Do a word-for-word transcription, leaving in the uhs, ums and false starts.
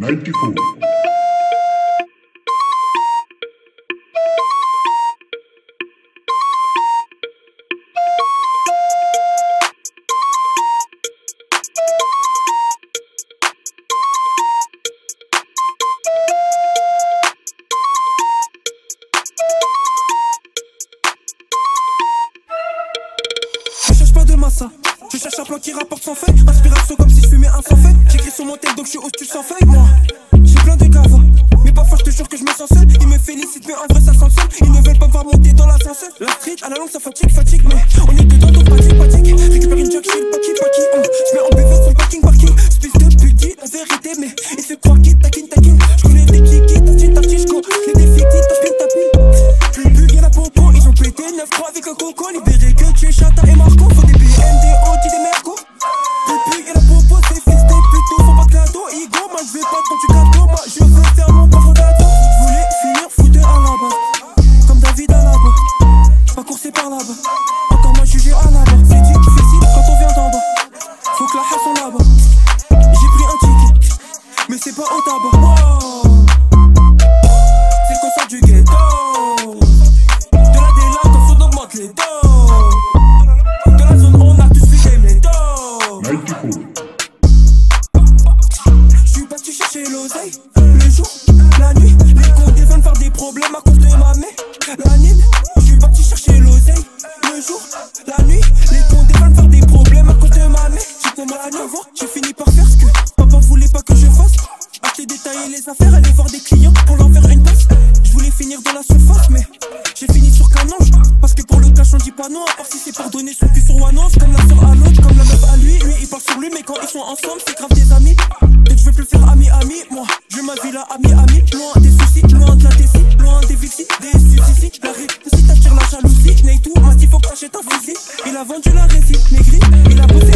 ninety-four. Je cherche un plan qui rapporte sans feuille. Inspiration comme si je fumais un sans feuille. J'écris sur mon tel donc je suis au-dessus sans feuille. Moi, j'ai plein de gavas, mais parfois je te jure que je me sens seul. Ils me félicitent mais en vrai ça sent le seul. Ils ne veulent pas me voir monter dans l'ascenseur. La street à la longue ça fatigue, fatigue. Mais on est dedans donc fatigue, fatigue. Récupère une jack, je le paki, paki. hum. Je mets en buvette sur le parking, parking. Espèce de pudi, la vérité. Mais il se croit qu'il taquine, taquine. Je connais des kikis, tartine, tartine. Je connais des fictis, tapine, tapine. Plus plus y'en a popo, ils ont pété neuf trois avec un coco. Libéré que tu es Chata et Marco. Faut des B M D O, des mercos. Depuis et la popo c'est festé plutôt faut pas de cadeau. Igo moi je vais pas quand tu gâteau. Moi je veux faire mon coffre d'ado. Je voulais finir foutu à la bas comme David à la bas. Pas coursé par là-bas. Encore moi jugé à la bas. C'est difficile quand on vient d'en bas. Faut que la haine soit là-bas. J'ai pris un ticket mais c'est pas au tabac. Wow. C'est le concert du ghetto. De la délinquance on augmente les dos. De la zone on a tous fumé les dos. ninety-four. J'suis parti chercher l'oseille. Le jour, la nuit, les comptes veulent faire des problèmes à cause de ma mère. L'anime, j'suis parti chercher l'oseille. Le jour, la nuit, les comptes veulent faire des problèmes à cause de ma mère. J'étais mal à neuf ans, j'ai fini par faire ce que papa voulait pas que je fasse. Acheter, détailler les affaires, aller voir des clients pour leur faire une passe. J'voulais finir dans la surface, mais j'ai fini sur Canonge. Parce que pour le cash on dit pas non, à part si c'est pour donner son cul sur Wanos. Comme la sœur à l'autre, comme la meuf à lui. Lui il parle sur lui, mais quand ils sont ensemble, c'est grave des amis. Et je veux plus faire ami-ami, moi je ma vie là, ami-ami. Loin des soucis, loin de la tessie, loin des vicis, des suicides. La réussite attire la jalousie. Ney tout, Massif faut que t'achètes un fusil. Il a vendu la récit, maigri, il a posé